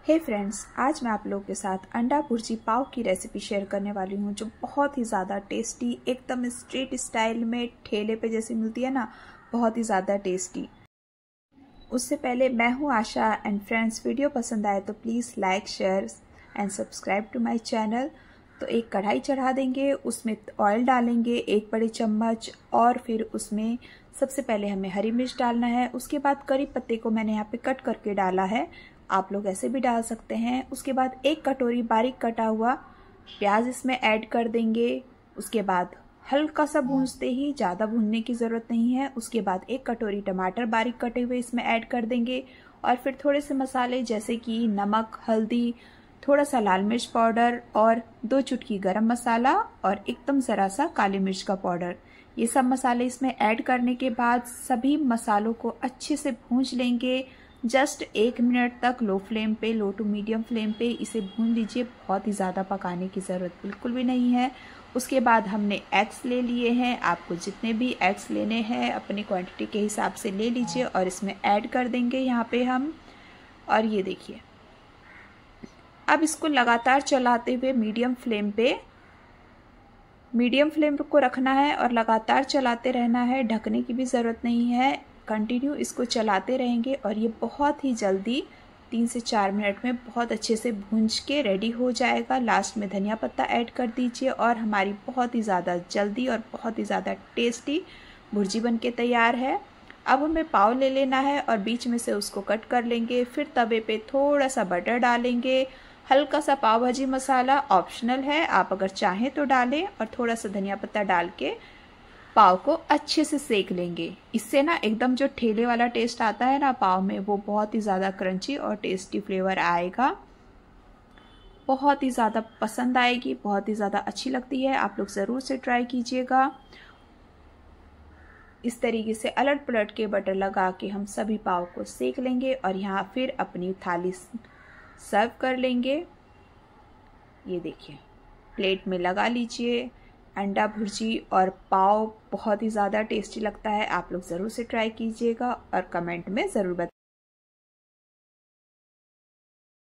हे friends, आज मैं आप लोगों के साथ अंडा भुर्जी पाव की रेसिपी शेयर करने वाली हूँ जो बहुत ही ज़्यादा टेस्टी, एकदम स्ट्रीट स्टाइल में ठेले पे जैसी मिलती है ना, बहुत ही ज़्यादा टेस्टी। उससे पहले मैं हूँ आशा एंड फ्रेंड्स, वीडियो पसंद आए तो please like, share and subscribe to my channel. तो एक कढ़ाई चढ़ा देंगे, उसमें ऑयल डालेंगे 1 बड़े चम्मच और फिर उसमें सबसे पहले हमें हरी मिर्च डालना है। उसके बाद करी पत्ते को मैंने यहाँ पे कट करके डाला है, आप लोग ऐसे भी डाल सकते हैं। उसके बाद 1 कटोरी बारीक कटा हुआ प्याज इसमें ऐड कर देंगे। उसके बाद हल्का सा भूनते ही, ज़्यादा भूनने की ज़रूरत नहीं है। उसके बाद 1 कटोरी टमाटर बारीक कटे हुए इसमें ऐड कर देंगे और फिर थोड़े से मसाले जैसे कि नमक, हल्दी, थोड़ा सा लाल मिर्च पाउडर और 2 चुटकी गरम मसाला और एकदम ज़रा सा काली मिर्च का पाउडर, ये सब मसाले इसमें ऐड करने के बाद सभी मसालों को अच्छे से भूंज लेंगे। जस्ट 1 मिनट तक लो फ्लेम पे, लो टू मीडियम फ्लेम पे इसे भून लीजिए। बहुत ही ज़्यादा पकाने की ज़रूरत बिल्कुल भी नहीं है। उसके बाद हमने एग्स ले लिए हैं, आपको जितने भी एग्स लेने हैं अपनी क्वांटिटी के हिसाब से ले लीजिए और इसमें ऐड कर देंगे यहाँ पे हम। और ये देखिए, अब इसको लगातार चलाते हुए मीडियम फ्लेम को रखना है और लगातार चलाते रहना है, ढकने की भी ज़रूरत नहीं है। कंटिन्यू इसको चलाते रहेंगे और ये बहुत ही जल्दी 3 से 4 मिनट में बहुत अच्छे से भूंज के रेडी हो जाएगा। लास्ट में धनिया पत्ता ऐड कर दीजिए और हमारी बहुत ही ज़्यादा जल्दी और बहुत ही ज़्यादा टेस्टी भुर्जी बनके तैयार है। अब हमें पाव ले लेना है और बीच में से उसको कट कर लेंगे। फिर तवे पे थोड़ा सा बटर डालेंगे, हल्का सा पाव भाजी मसाला ऑप्शनल है, आप अगर चाहें तो डालें, और थोड़ा सा धनिया पत्ता डाल के पाव को अच्छे से सेक लेंगे। इससे ना एकदम जो ठेले वाला टेस्ट आता है ना पाव में, वो बहुत ही ज़्यादा क्रंची और टेस्टी फ्लेवर आएगा। बहुत ही ज़्यादा पसंद आएगी, बहुत ही ज़्यादा अच्छी लगती है, आप लोग ज़रूर से ट्राई कीजिएगा। इस तरीके से अलट पलट के बटर लगा के हम सभी पाव को सेक लेंगे और यहाँ फिर अपनी थाली सर्व कर लेंगे। ये देखिए, प्लेट में लगा लीजिए। अंडा भुर्जी और पाव बहुत ही ज़्यादा टेस्टी लगता है, आप लोग ज़रूर से ट्राई कीजिएगा और कमेंट में ज़रूर बताइए।